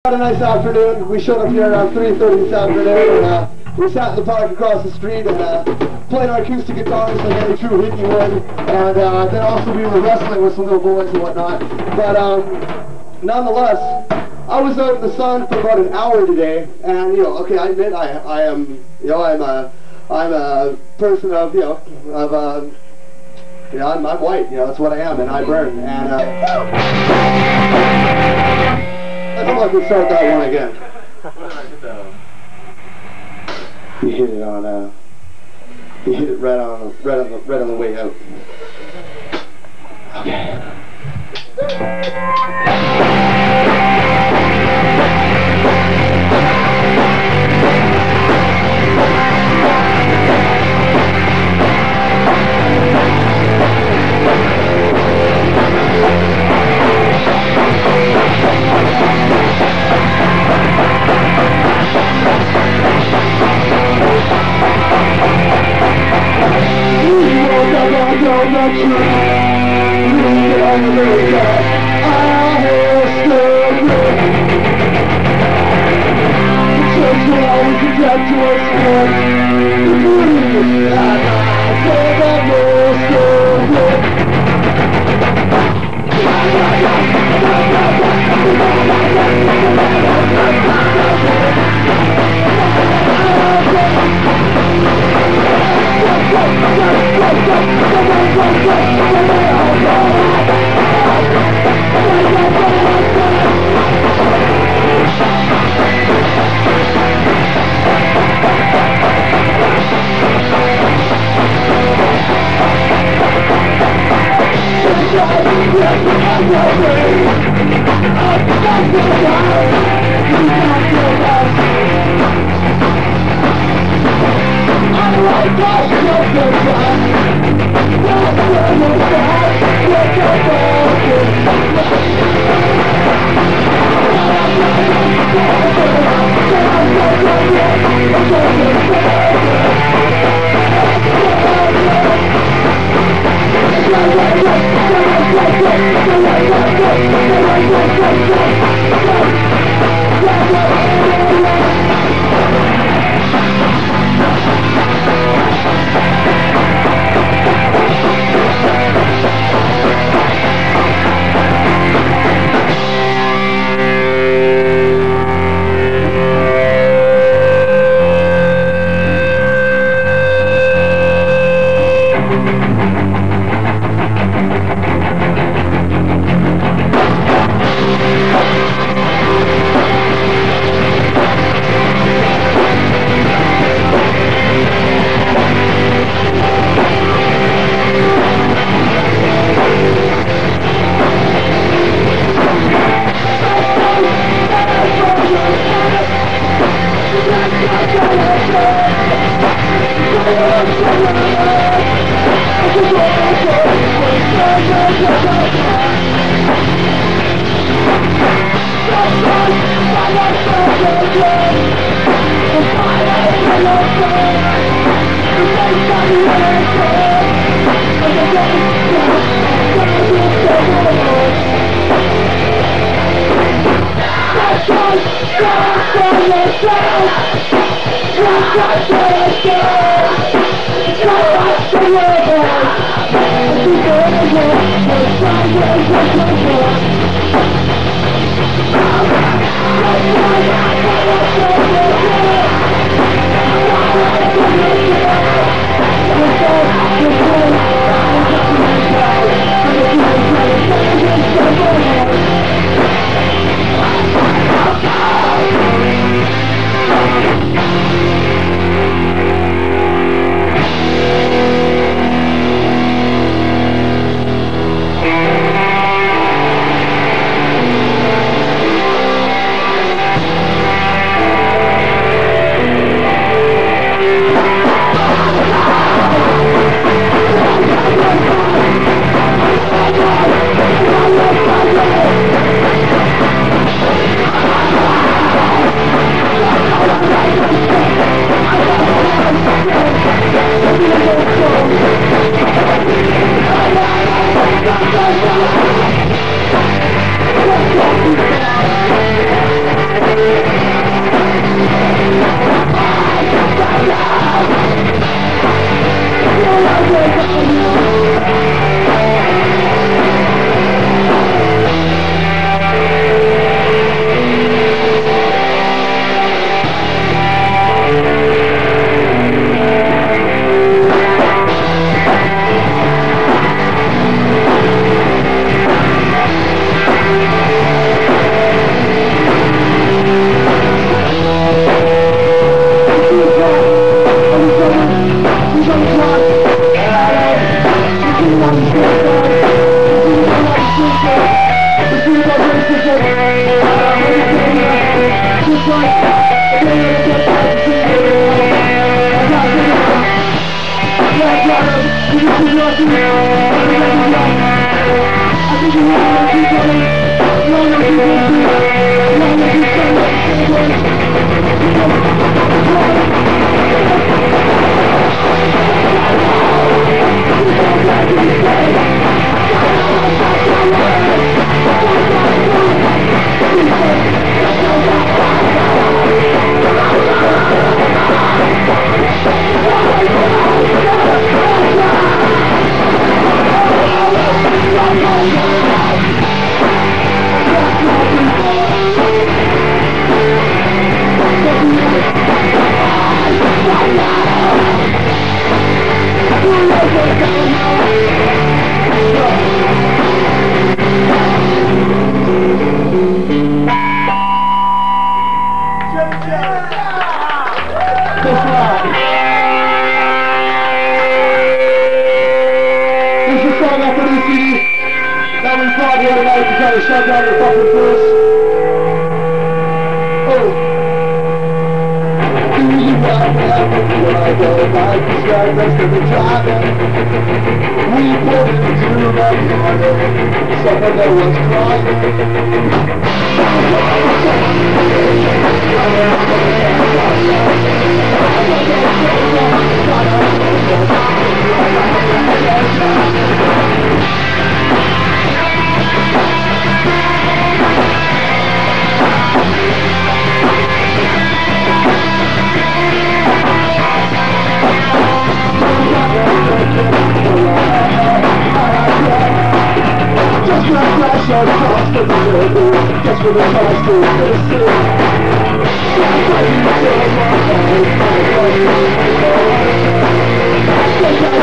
Had a nice afternoon. We showed up here around 3:30 this afternoon, and we sat in the park across the street and played our acoustic guitars like any true hippie would, and then also we were wrestling with some little boys and whatnot. But nonetheless, I was out in the sun for about an hour today, and okay, I admit I am, I'm a person of, I'm white, that's what I am, and I burn, and let's see if I can start that one again. You hit it on, you hit it right on the way out. Okay. Shut down your fucking first. Oh. Do you want me out when I go by? Distract us to the driving. We put it into the corner. Someone that was crying. Just like flash across the river, just for the cost to listen. Just like you tell my heart, just like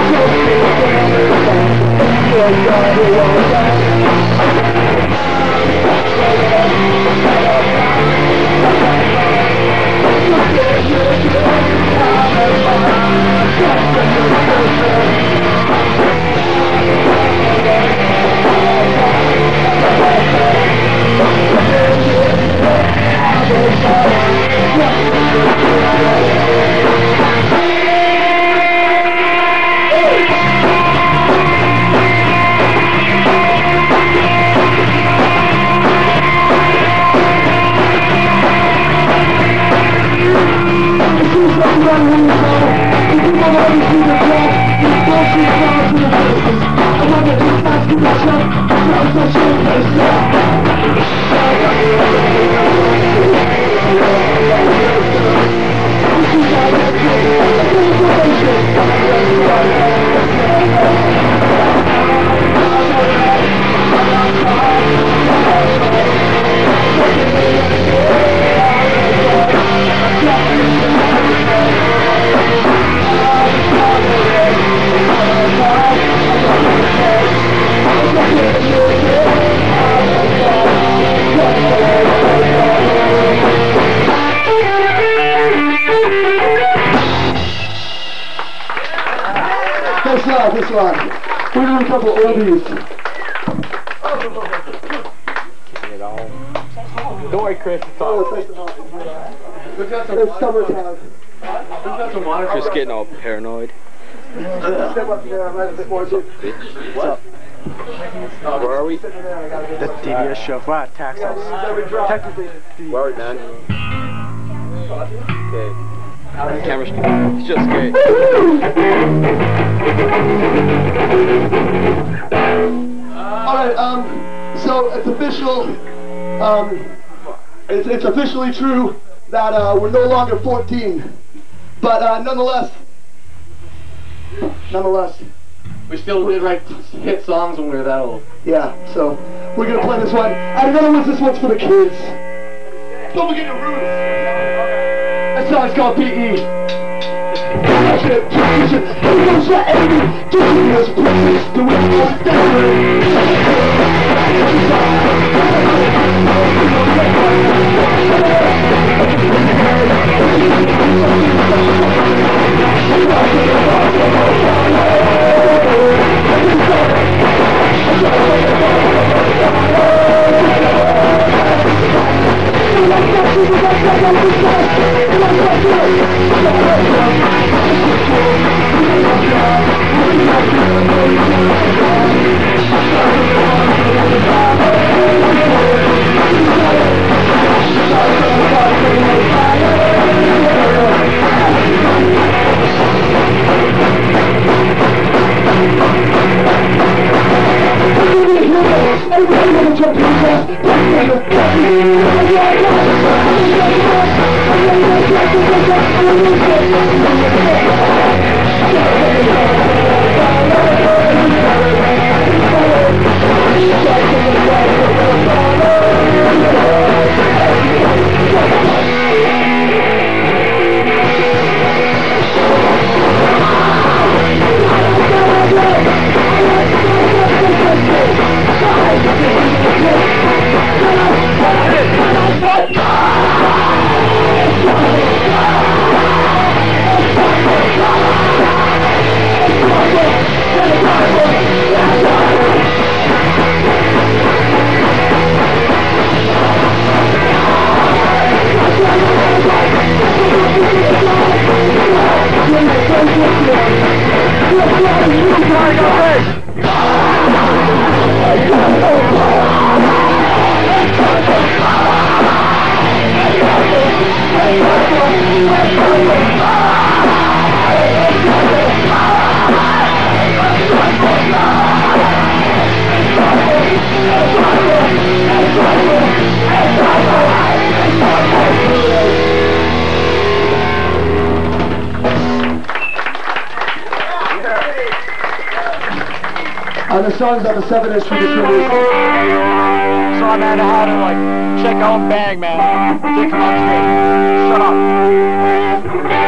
this one. We're doing a couple oldies. Don't worry, Chris. It's all. It's summertime. Just getting all paranoid. Step up there, I'm right a bit more too. What? Where are we? The d.b.s show. Wow, tax house. Technically, Where are we, man? Okay. The camera's it's just great. Alright, so it's official, it's officially true that we're no longer 14, but nonetheless, We still did write hit songs when we were that old. yeah, so we're gonna play this one. And in other words, this one's for the kids. Don't forget your roots. That song's called P.E. Like And the song's on the 7-inch we just released. So I man, how to like check out bang, man. Can't come on stage. Shut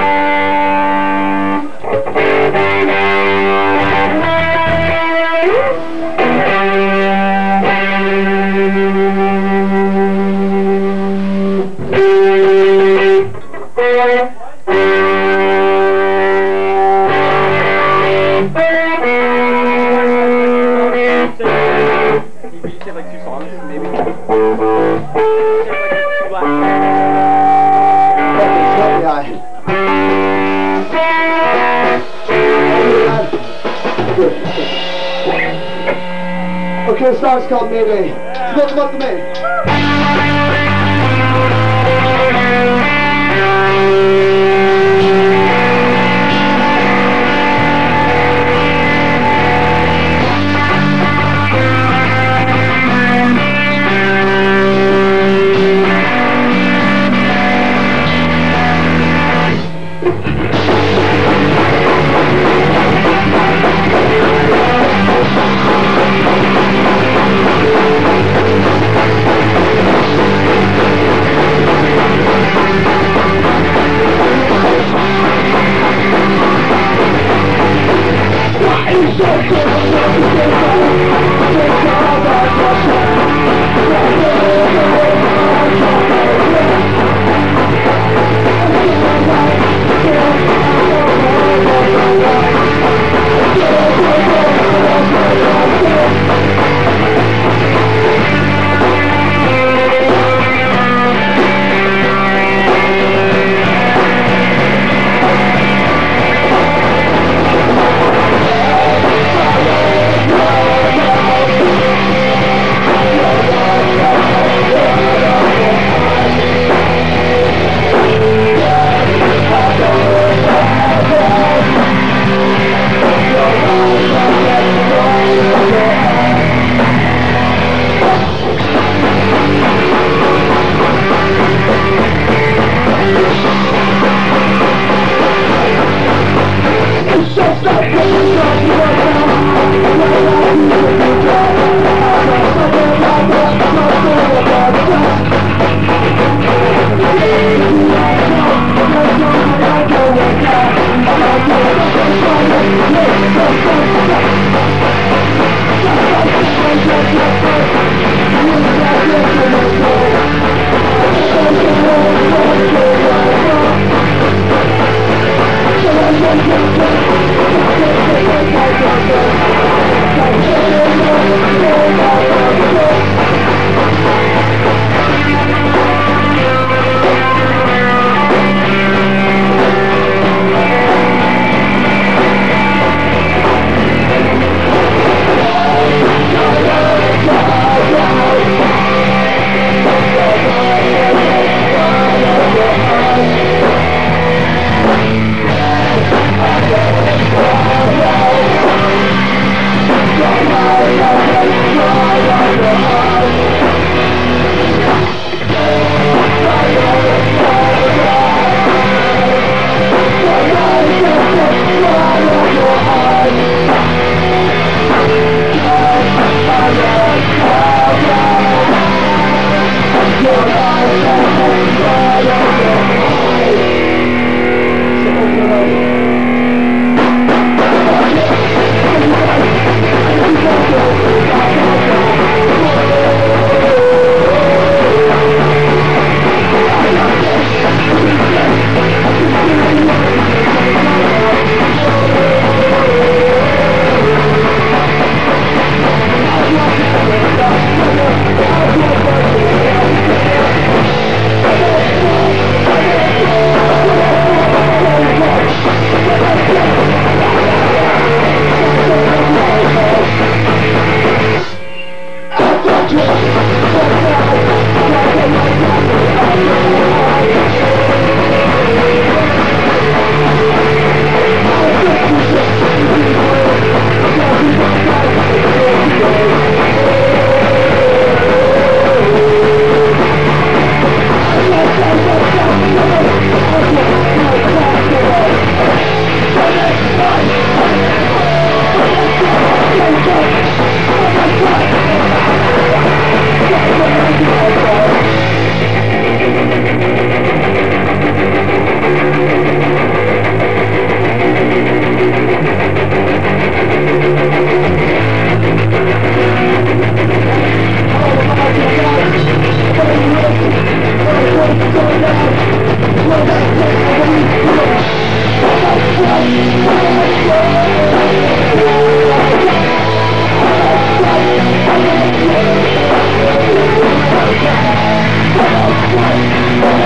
Like 2 songs, maybe? Okay, the song's called Mayday. It's about the month of May.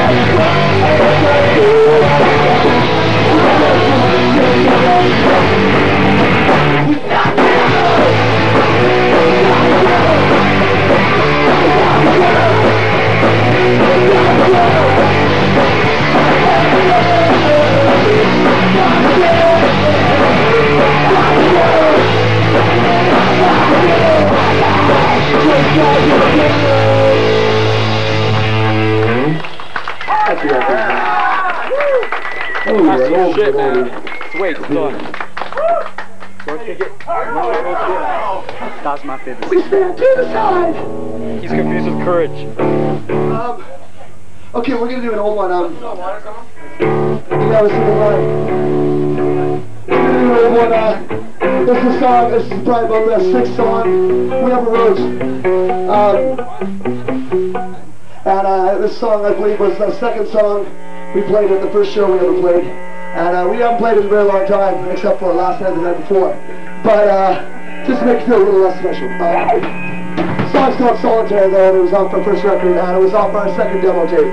That's some shit, man. Sweet, done. That's my favorite. We stand to the side. He's confused with courage. Okay, we're gonna do an old one. Yeah, we're singing one. We're gonna do an old one. This is a song. This is probably about the sixth song we ever wrote. And this song, I believe, was the second song we played at the first show we ever played. And we haven't played it in a very long time, except for last night and the night before. But just to make it feel a little less special. The song's called Solitaire, though, and it was off our first record, and it was off our second demo tape.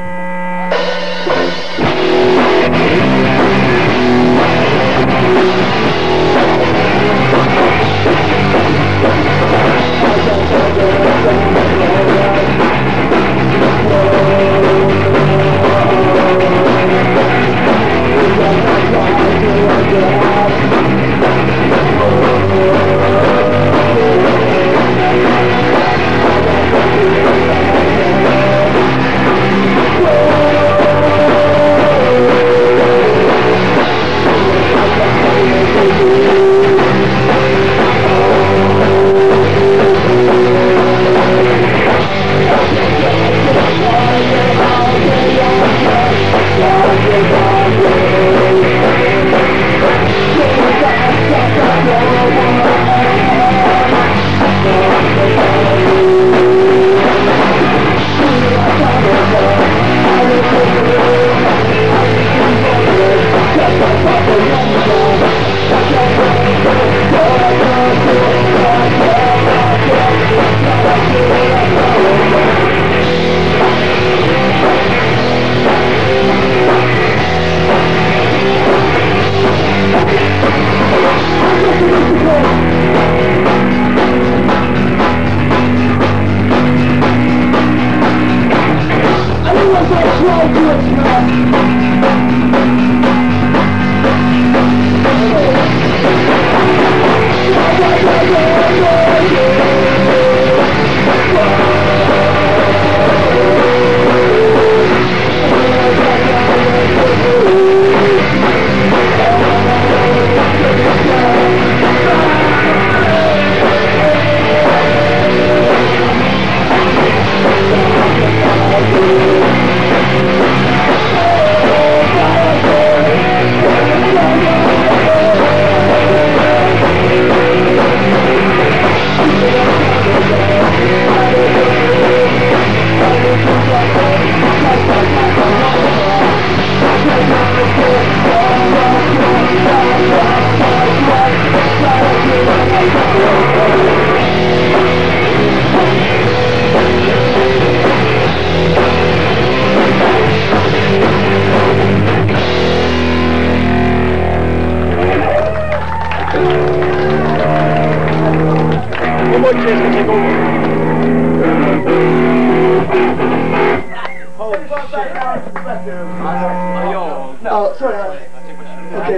Oh, sorry. Okay,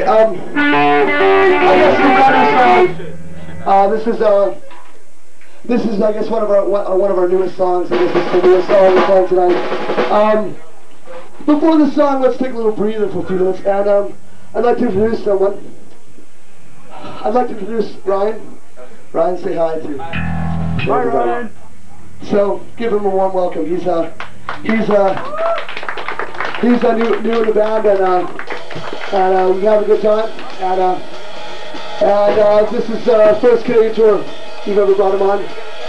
I guess this is I guess one of our newest songs. I guess this is the newest song we're playing tonight. Before the song, let's take a little breather for a few minutes, and I'd like to introduce someone. I'd like to introduce Ryan. Ryan, say hi to. Hi, Ryan. So give him a warm welcome. He's new in the band, and we have a good time. And this is the first Canadian tour we've ever brought him on,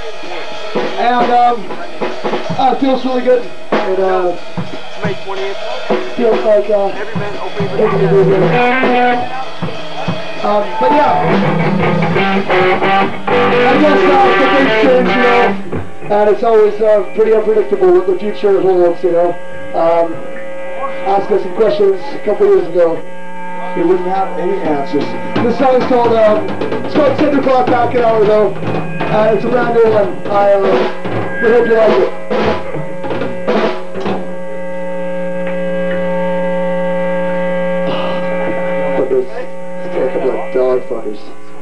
and it feels really good. It May 20th. feels like Every man open but yeah, I guess the things change, you know, and it's always pretty unpredictable what the future holds, you know. asked us some questions a couple years ago. We wouldn't have any answers. This song is called, it's called 10 o'clock back an hour though. It's a brand new one. We hope you like it. Fuckers. It's a couple of dog fuckers.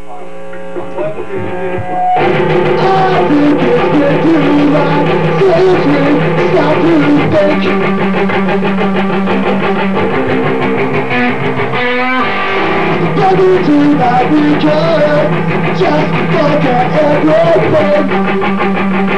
I think it's good to ride, seriously, stop to think. Bugging to that we could just look at everything.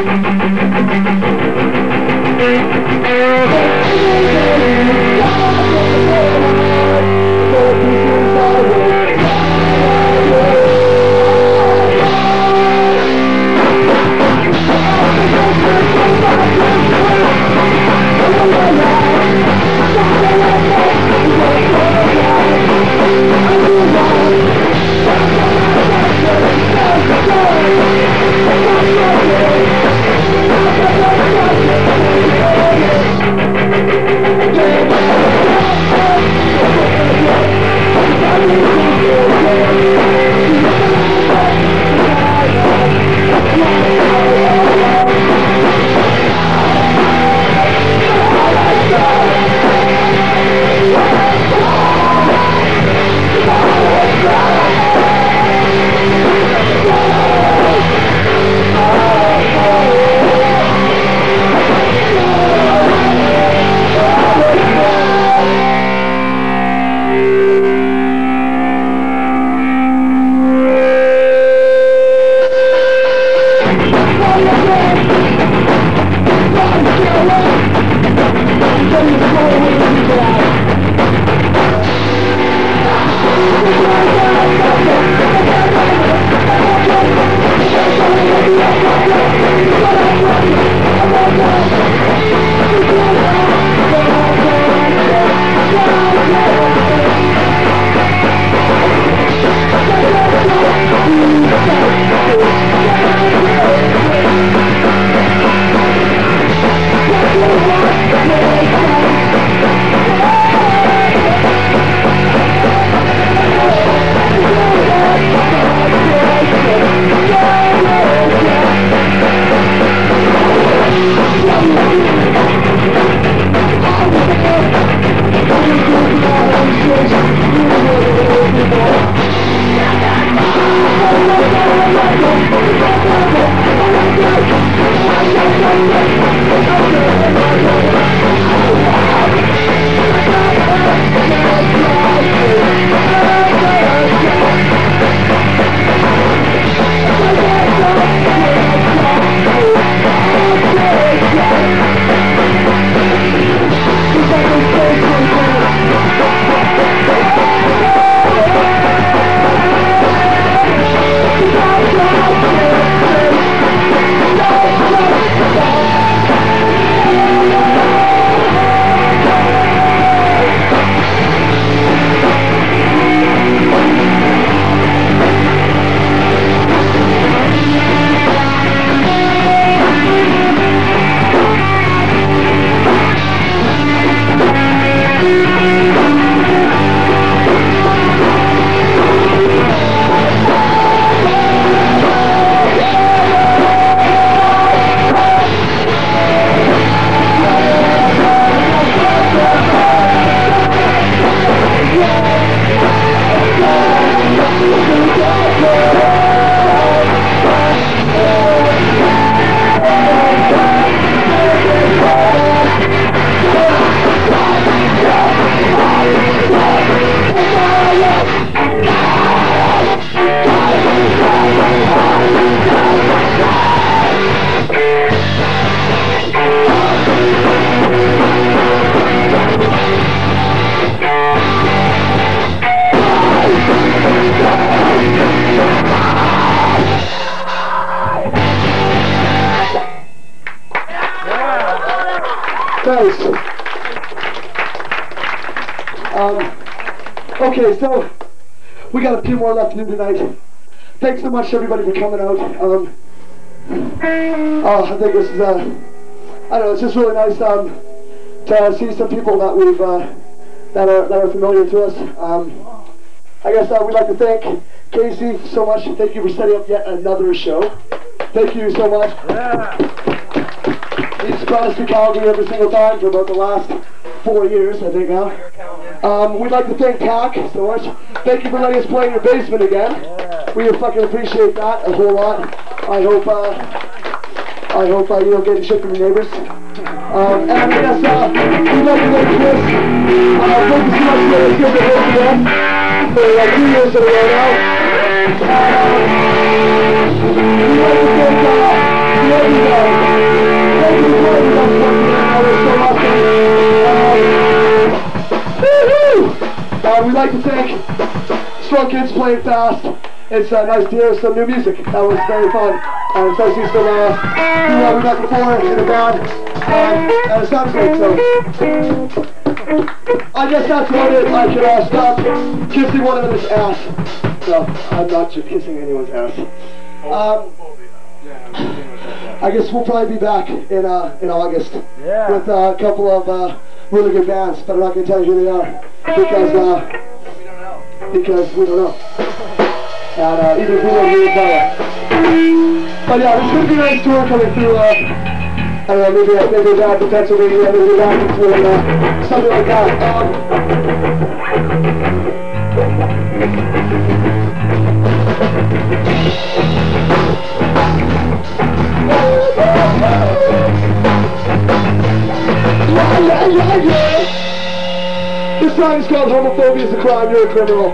Thanks. Okay, so we got a few more left to do tonight. Thanks so much, everybody, for coming out. I think this is, I don't know, it's just really nice to to see some people that we've that are familiar to us. I guess we'd like to thank Casey so much. Thank you for setting up yet another show. Thank you so much. Yeah. He's brought us to Calgary every single time for about the last 4 years, I think now. We'd like to thank Tack so much. Thank you for letting us play in your basement again. Yeah. We fucking appreciate that a whole lot. I hope you don't get shit from your neighbors. And I guess we'd like to thank Chris. Thank you so much for letting us get the host again for 2 years in a row now. We'd like to thank everybody. Thank you for joining us once again. That was so awesome. We'd like to thank Strong Kids Playing Fast. It's nice to hear some new music. That was very fun. It's nice to see some people we met before in a band. And it sounds great, so I guess that's about it. I could stop kissing one of his ass. No, I'm not kissing anyone's ass. I guess we'll probably be back in August with a couple of really good bands, but I'm not going to tell you who they are because we don't know. And even if we don't really tell you. But yeah, this is going to be a nice tour coming through. I don't know, maybe down to Pennsylvania, maybe down to Florida, something like that. This song is called Homophobia is a Crime, You're a Criminal.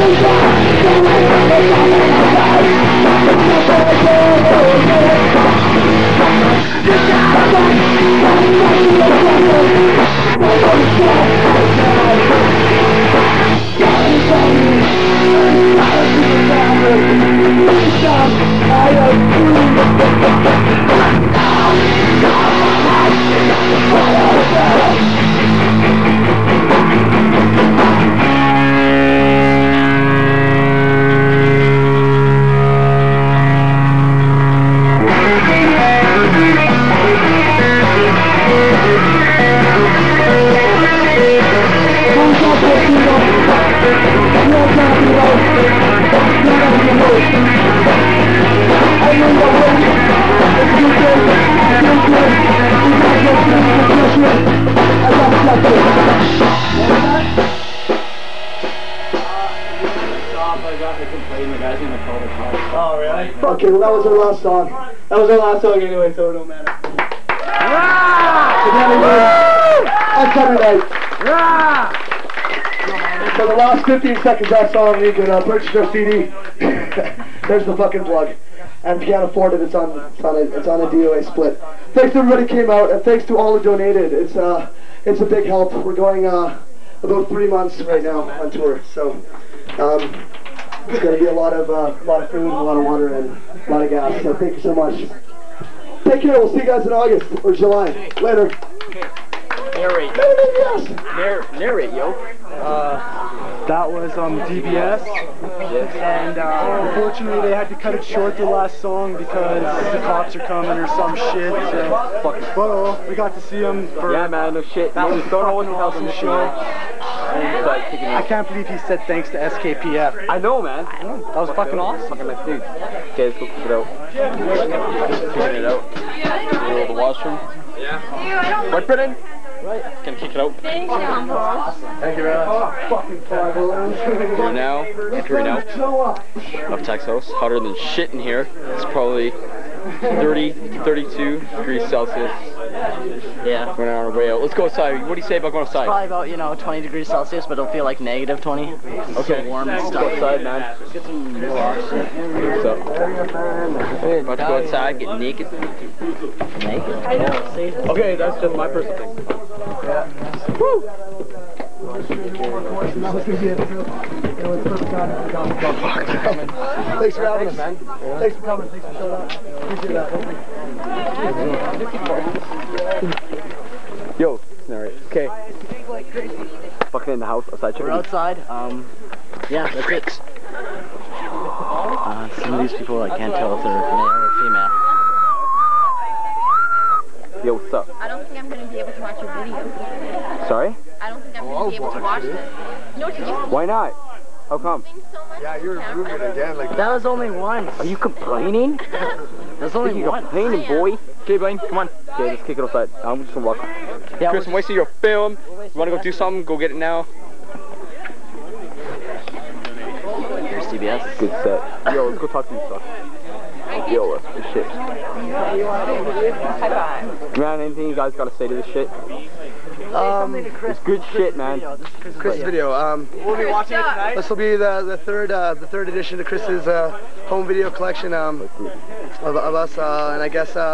Oh, really? Okay, well that was our last song. That was our last song anyway, so it don't matter. On Saturday night. For the last 15 seconds of that song, you can purchase our CD. There's the fucking plug. And if you can't afford it, it's on a DOA split. Thanks to everybody who came out, and thanks to all who donated. It's a big help. We're going about 3 months right now on tour, so it's going to be a lot of food, a lot of water, and a lot of gas. So thank you so much. Take care. We'll see you guys in August or July. Later. Narrate. Yes. Narrate, yo. That was d.b.s. And unfortunately they had to cut it short, the last song, because the cops are coming or some shit. So, but we got to see them for Yeah, man, no shit. that was don't know what the hell's awesome in the show. I I can't believe he said thanks to SKPF. I know, man. That was fucking awesome. Fucking nice dude. Okay, let's go kick it out. Kick it out. Go to the washroom. Yeah. Right, Brennan? Right. Can kick it out. Thank you very much. Fucking We're now entering out of Tech's house. Hotter than shit in here. It's probably 30 to 32 degrees Celsius. Yeah. We're on our way out. Let's go outside. What do you say about going outside? Probably about, 20 degrees Celsius, but it'll feel like -20. It's so warm and Let's go stuff. outside, man. Let's get some shit. What's up? About to go outside, get naked. Naked? Okay, that's just my personal thing. Woo! Thanks for having us, man. Thanks for coming. Thanks for showing up. Appreciate that. Yo, alright. Okay. Fucking in the house, outside. We're outside. Yeah, that's it. Some of these people, I can't tell if they're male or female. Yo, what's up? I don't think I'm going to be able to watch your video. Sorry? I don't think I'm going to be able to watch this. No, it's just Why not? How come? so much. Yeah, you're improving again. Like That was only once. Are you complaining? That's only You're once. complaining, boy. Okay, Blaine, come on. Okay, let's kick it outside. I'm just gonna walk. Yeah, Chris, I'm wasting your film. You wanna go do something? Go get it now. Here's d.b.s. Good set. Yo, let's go talk to you stuff. Yo, let's do shit. Man, anything you guys gotta say to this shit? It's good shit, man. Chris's video. We'll be watching it tonight. This will be the third edition to Chris's home video collection of us, and I guess I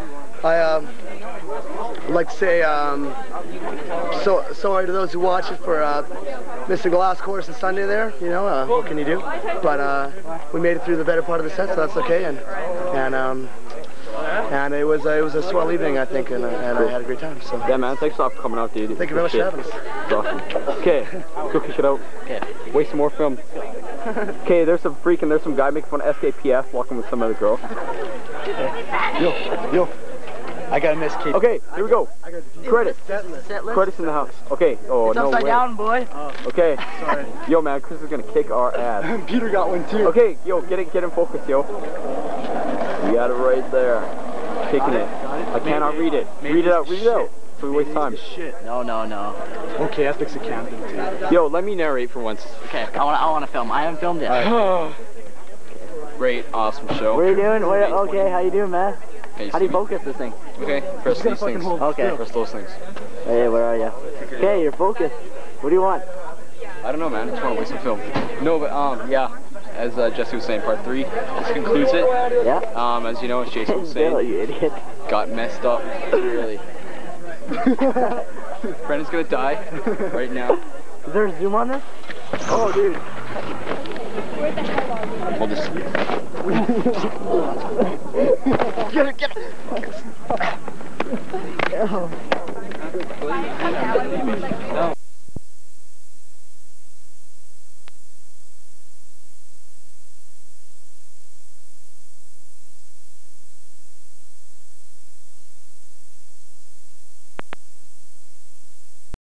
would like to say so sorry to those who watch it for missing the last chorus on Sunday there. What can you do? But we made it through the better part of the set, so that's okay. And it was a swell evening, I think, and I had a great time. So Yeah, man. Thanks a lot for coming out, dude. thank you very much for having us. It's awesome. Okay, let's go kick it out. Okay. Waste some more film. Okay, there's some guy making fun of SKPF walking with some other girl. Yo, I got an SK. Okay, here we go. Credits. Set list? Credits in the house. Okay. Oh, It's no upside way. down, boy. Okay. Sorry. Yo, man, Chris is gonna kick our ass. Peter got one too. Okay, yo, get in focus, yo. You got it right there. Kicking it. I cannot read it. Read it out. So we waste time. No. Okay, ethics accounting too. Yo, let me narrate for once. Okay, I want to film. I haven't filmed yet. Great, awesome show. What are you doing? Okay, how you doing, man? Okay, How do you focus this thing? Okay, press these things. Okay. Press those things. Hey, where are you? Okay, you're focused. What do you want? I don't know, man. I just want to waste some film. No, but yeah. As Jesse was saying, part 3. This concludes it. Yeah. As you know, as Jason was saying, you idiot. got messed up. Really. Brendan's gonna die right now. Is there a zoom on this? Oh, dude. Hold this. Get it. No.